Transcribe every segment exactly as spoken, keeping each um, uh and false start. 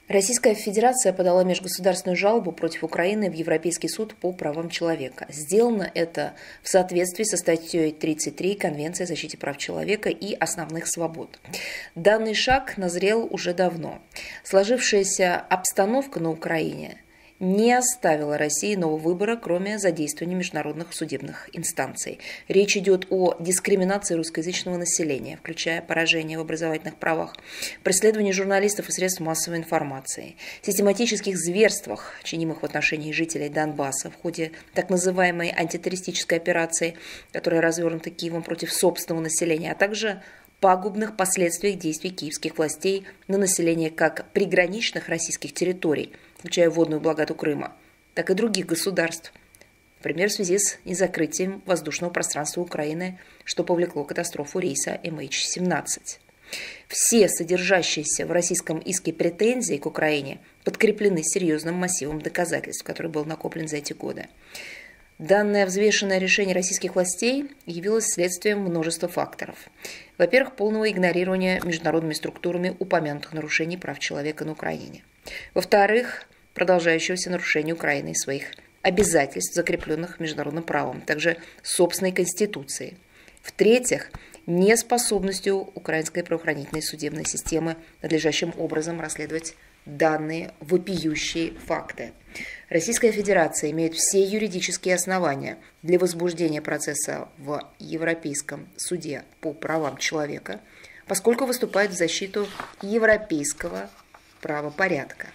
Российская Федерация подала межгосударственную жалобу против Украины в Европейский суд по правам человека. Сделано это в соответствии со статьей тридцать три Конвенции о защите прав человека и основных свобод. Данный шаг назрел уже давно. Сложившаяся обстановка на Украине не оставила России нового выбора, кроме задействования международных судебных инстанций. Речь идет о дискриминации русскоязычного населения, включая поражение в образовательных правах, преследовании журналистов и средств массовой информации, систематических зверствах, чинимых в отношении жителей Донбасса в ходе так называемой антитеррористической операции, которая развернута Киевом против собственного населения, а также пагубных последствиях действий киевских властей на население как приграничных российских территорий, включая водную благодать Крыма, так и других государств. Например, в связи с незакрытием воздушного пространства Украины, что повлекло катастрофу рейса эм эйч семнадцать. Все содержащиеся в российском иске претензии к Украине подкреплены серьезным массивом доказательств, который был накоплен за эти годы. Данное взвешенное решение российских властей явилось следствием множества факторов. Во-первых, полного игнорирования международными структурами упомянутых нарушений прав человека на Украине. Во-вторых, продолжающегося нарушения Украины своих обязательств, закрепленных международным правом, также собственной конституцией. В-третьих, неспособностью украинской правоохранительной судебной системы надлежащим образом расследовать данные вопиющие факты. Российская Федерация имеет все юридические основания для возбуждения процесса в Европейском суде по правам человека, поскольку выступает в защиту европейского правопорядка.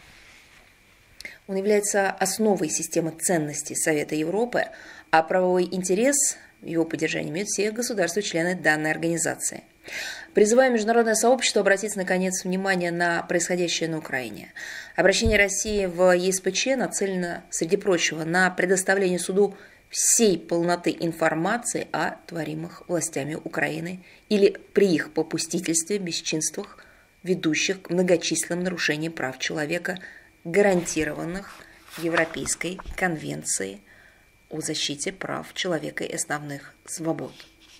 Он является основой системы ценностей Совета Европы, а правовой интерес в его поддержании имеют все государства-члены данной организации. Призываем международное сообщество обратить, наконец, внимание на происходящее на Украине. Обращение России в е эс пэ че нацелено, среди прочего, на предоставление суду всей полноты информации о творимых властями Украины или при их попустительстве, бесчинствах, ведущих к многочисленным нарушениям прав человека, гарантированных Европейской конвенцией о защите прав человека и основных свобод.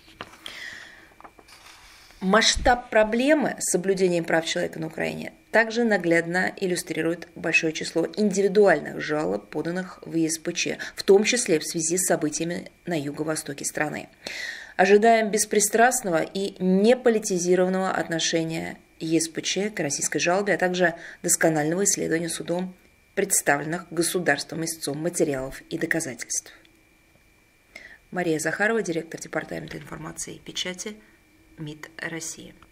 Масштаб проблемы с соблюдением прав человека на Украине также наглядно иллюстрирует большое число индивидуальных жалоб, поданных в е эс пэ че, в том числе в связи с событиями на юго-востоке страны. Ожидаем беспристрастного и неполитизированного отношения е эс пэ че к российской жалобе, а также досконального исследования судом представленных государством истцом материалов и доказательств. Мария Захарова, директор Департамента информации и печати МИД России.